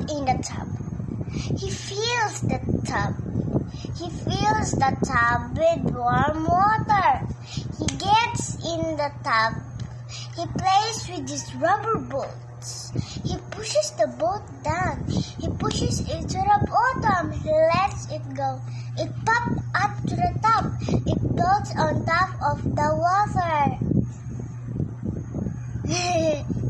in the tub. He fills the tub. He fills the tub with warm water. He gets in the tub. He plays with his rubber boats. He pushes the boat down. He pushes it to the bottom. He lets it go. It pops up to the top. It floats on top of the water.